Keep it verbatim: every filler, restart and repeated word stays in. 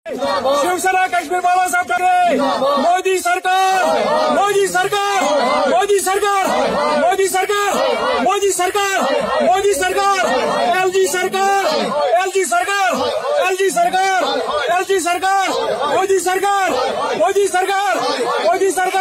शिवसेना काश्मीर बाळासाहेब ठाकरे, मोदी सरकार, मोदी सरकार, मोदी सरकार, मोदी सरकार, मोदी सरकार, मोदी सरकार, एलजी सरकार, एलजी सरकार, एलजी सरकार, एलजी सरकार, मोदी सरकार, मोदी सरकार, मोदी सरकार।